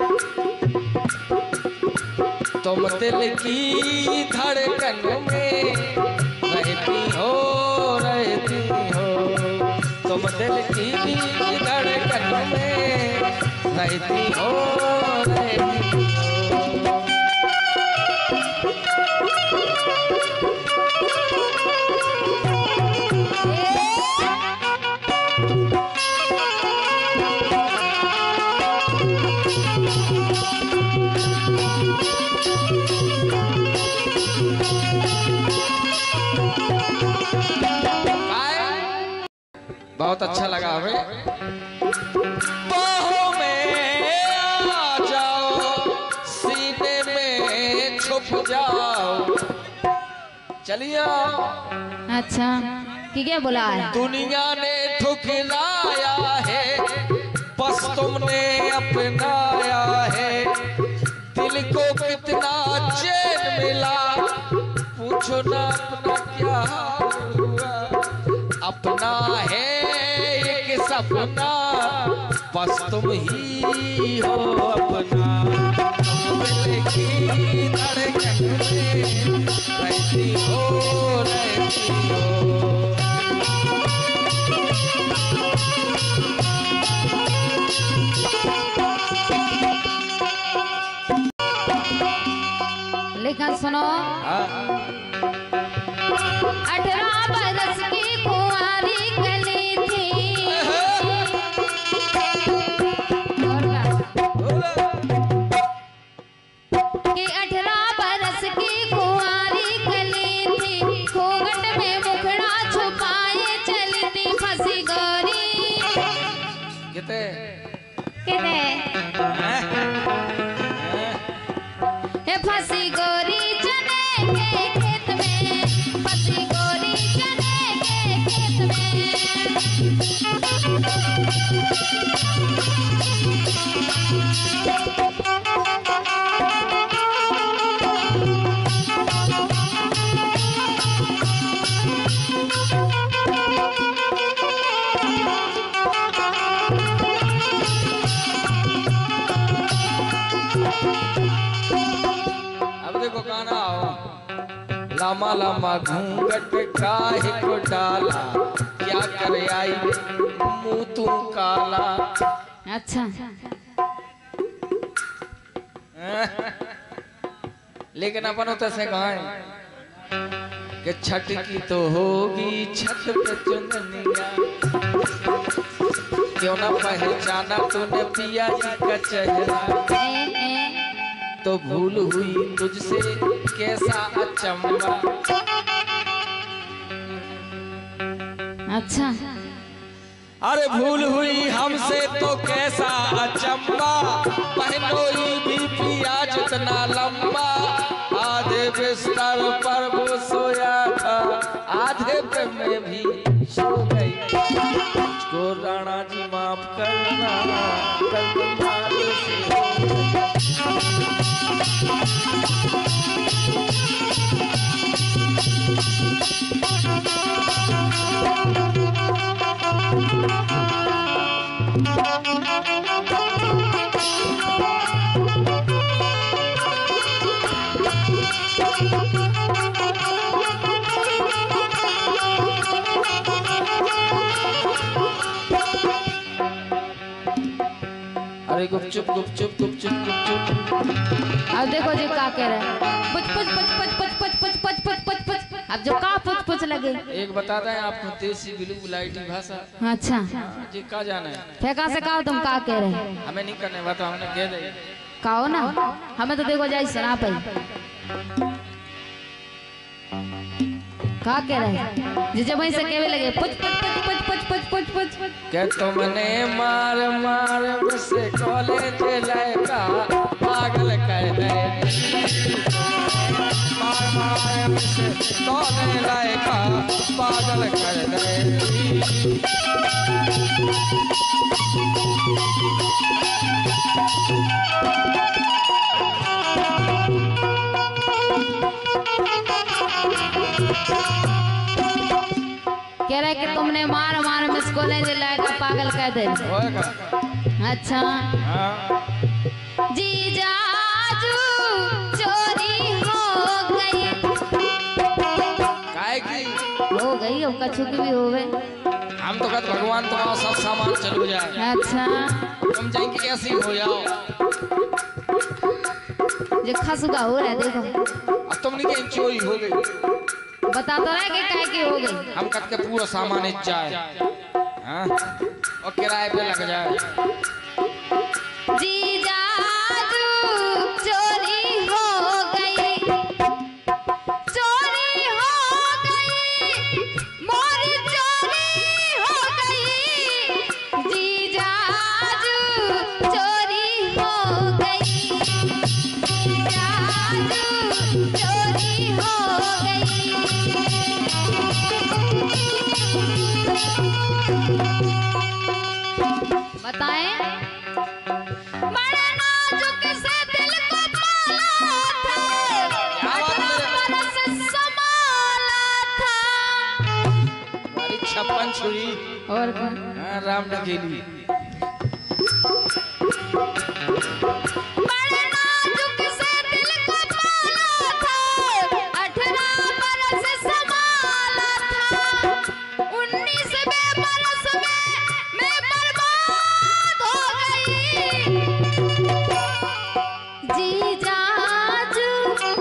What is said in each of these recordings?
तुम दिल की धड़कन में रहती हो तुम दिल की धड़कन में रहती हो बहुत अच्छा लगा हमें। बाहों में आ जाओ, सीने में छुप जाओ, चलिए। अच्छा कि क्या बोला है? दुनिया ने ठुकराया है, बस तुमने अपनाया है। दिल को कितना चैन मिला, पूछो ना अपना क्या हुआ। अपना है एक सपना, बस तुम ही हो अपना। दिल की धड़कन में रहती हो लेकिन सुनो, 18 बरस की कुंवारी कली थी। कि 18 बरस की कुंवारी कली थी, घूंघट में मुखड़ा छुपाए चलती फंसी गोरी। कितने फंसी गोरी चने के खेत में, फंसी गोरी चने के खेत में। लामा लामा घूंघट काहे को डाला, क्या कर आई मुँह तू काला। अच्छा लेकिन अपन उतर से गाएं कि छठ की तो होगी छठ पे चुननिया, क्यों ना पहचाना तूने पिया जी का चेहरा। तो भूल हुई तुझसे कैसा अचंबा। अच्छा अरे भूल हुई हमसे तो कैसा अचंबा, पहनोई भी पिया जितना लंबा। आधे बिस्तर पर वो सोया था, आधे पे मैं भी सो गई। मुझको राणा जी माफ करना, कल तुम्हारे से अरे गुपचुप गुपचुप गुपचुप गुपचुप। अब देखो जी क्या कह रहे हैं, पुच पुच पुच पुच पुच पुच पुच पुच पुच पुच पुच। अब जो का पुच पुच लगे एक बताता है आपको देसी बिलू बुलाइटी भाषा। अच्छा जी का जाना है, फेंका से कहो तुम का कह रहे हैं? हमें नहीं करने बात, हमने कह दे कहो ना, हमें तो देखो जाई सुना पाई। का कह रहे हैं जी? जब वहीं से कहने लगे पुच पुच पुच पुच पुच पुच पुच पुच पुच। क्या तुमने मार मार मुझसे कॉलेज लड़का पागल कर दे। मार मार मुझसे कॉलेज लड़का पागल कर दे। कह रहे कि तुमने मार मार मुझको ले लाएगा पागल कह दे। अच्छा हाँ। जीजाजू चोरी हो गई। काहे की हो गई अब कछु की भी हो गई। हम तो कहते भगवान तुम्हारा सब सामान चलो जाए। अच्छा तुम जाएंगे कैसी हो जाओ। जो खसुगा हो रहा है देखो। अब तुमने कहीं चोरी हो गई बता तो रहा है कि काय की हो गई। हम कहते के पूरा सामान इच जाए हाँ? और किराए पे लग जाए। जीजाजू चोरी हो गई। चोरी हो गई मोरी चोरी हो गई। जीजाजू चोरी हो गई। जीजाजू चोरी हो गई। बताएं बड़ा नाजुक से दिल को पाला था। 18 बरस संभाला था। हमारी 56 छुरी और हाँ, राम नकेली। बड़ा नाजुक से दिल को पाला था। 18 बरस संभाला था। 19वें बरस में मैं बर्बाद हो गई। जीजाजू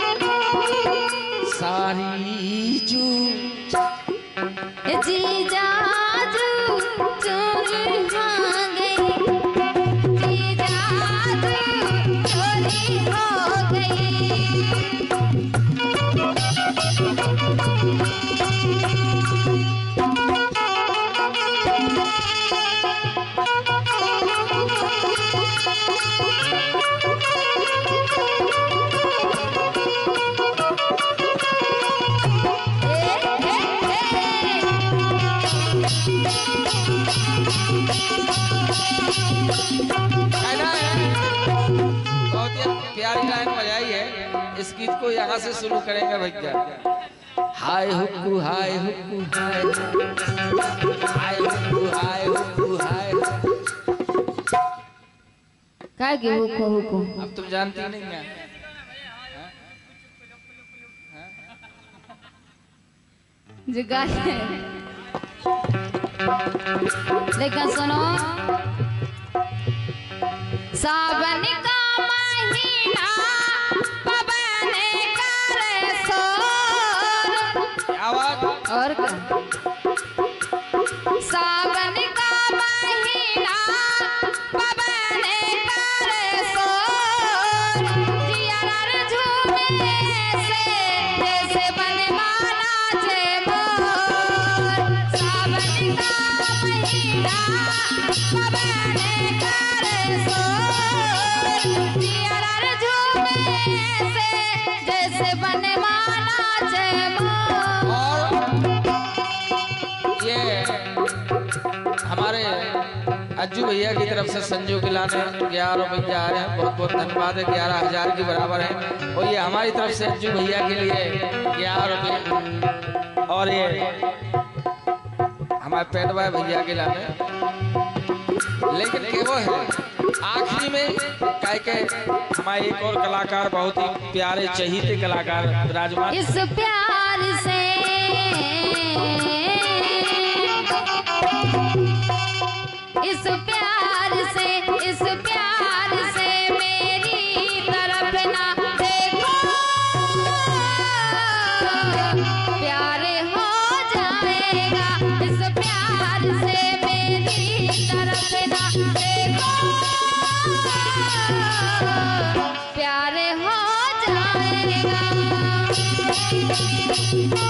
सारी जू जीजाजू चोरी हो गई। जीजाजू चोरी हो गई। कहना है बहुत ही प्यारी लाइन बजाई है। इस गीत को यहाँ से शुरू करेंगे भैया। हाय हुक्कू हाय हुक्कू हाय हाय हुक्कू हाय हुक्कू हाय। काय की हुको हुको अब तुम जानती नहीं है जगह है। लेकिन सुनो सावन का महीना पवन करे शोर। क्या बात। और क्या सावन का महीना पवन करे शोर। जियर झूमे से जैसे बनमाना चे मोर। सावन का महीना पवन करे शोर। जियर झूमे से जैसे बनमाना चे मोर। और ये हमारे अज्जू भैया की तरफ से संजू गिला ने 11 रुपये आ रहे हैं। बहुत बहुत धन्यवाद है। 11,000 के बराबर है। और ये हमारी तरफ से अज्जू भैया के लिए 11 रुपये। और ये हमारे पेटवा भैया गिला ने। लेकिन ये वो है आखिरी में कह के हमारे एक और कलाकार बहुत ही प्यारे चहीते कलाकार विराजमान। इस प्यार से इस प्यार से इस प्यार से मेरी तरफ ना देखो। प्यार हो जाएगा। इस प्यार से मेरी तरफ ना देखो। प्यार हो जाएगा।